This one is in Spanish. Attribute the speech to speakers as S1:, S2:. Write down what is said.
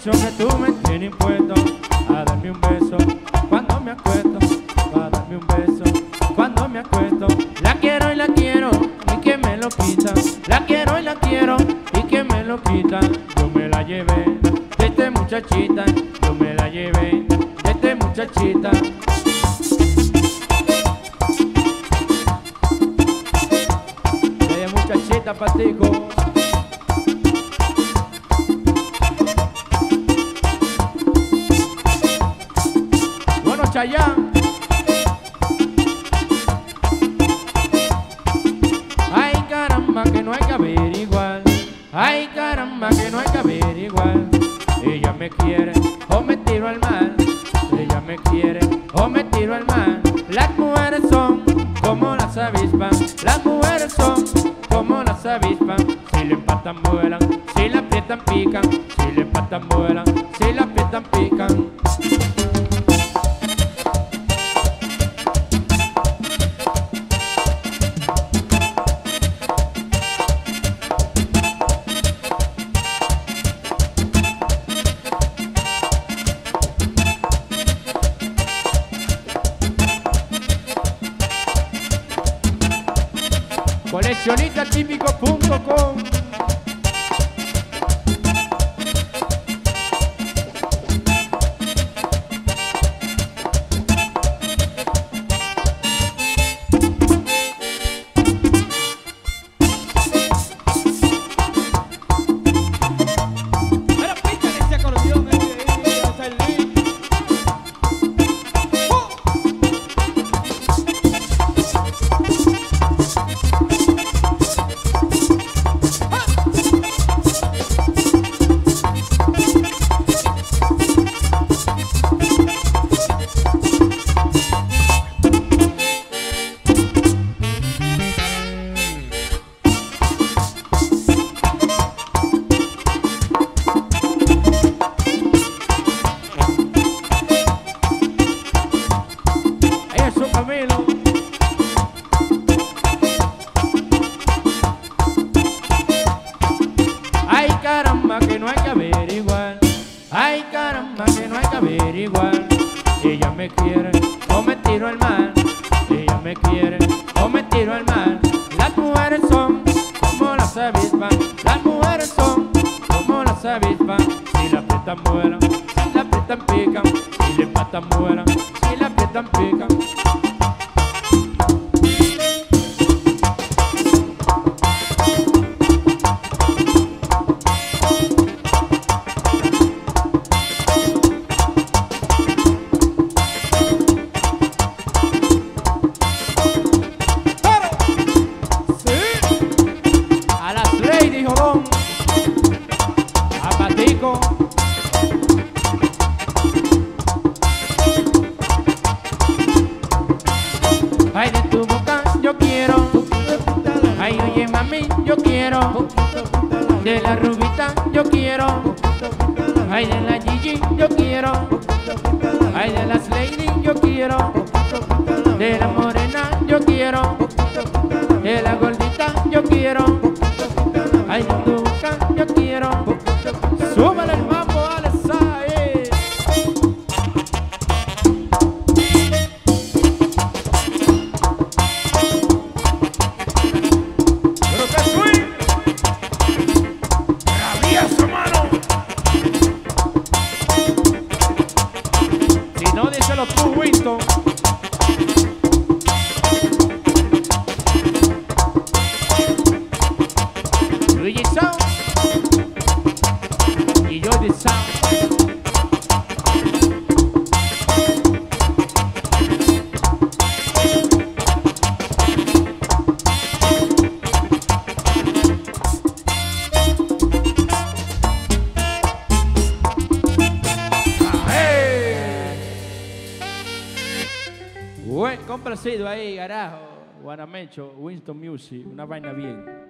S1: dicho que tú me tienes impuesto a darme un beso cuando me acuesto, a darme un beso cuando me acuesto. La quiero y que me lo quita. La quiero y que me lo quita. Yo me la llevé de esta muchachita. Yo me la llevé de esta muchachita. De muchachita patico. Bueno, Chayanne. Ay, caramba, que no hay que averiguar. Ay, caramba, que no hay que averiguar. Ella me quiere o me tiro al mar. Ella me quiere o me tiro al mar. Las mujeres son como las avispas. Las mujeres son como las avispas. Si le empatan vuelan, si la aprietan pican. Si le empatan vuelan, si la aprietan pican. Coleccionistatípico.com. Ay, caramba, que no hay que averiguar. Ay, caramba, que no hay que averiguar. Ella me quiere o me tiro al mar. Ella me quiere o me tiro al mar. Las mujeres son como las avispas. Las mujeres son como las avispas. Si la aprietan vuelan, si la aprietan pican. Si le empatan vuelan, si la aprietan pican. Ay, de tu boca yo quiero. Ay, oye mami, yo quiero. De la rubita yo quiero. Ay, de la Gigi yo quiero. Ay, de las lady yo quiero. De la morena yo quiero. De la gordita yo quiero. Ay, de tu boca yo quiero. Súbele el mambo, Alexai. Pero que soy rabioso, mano. Si no, díselo tú, Winston. Luigi Sound y yo de Sound. Buen complacido ahí, carajo. Guanamecho, Winston Music, una vaina bien.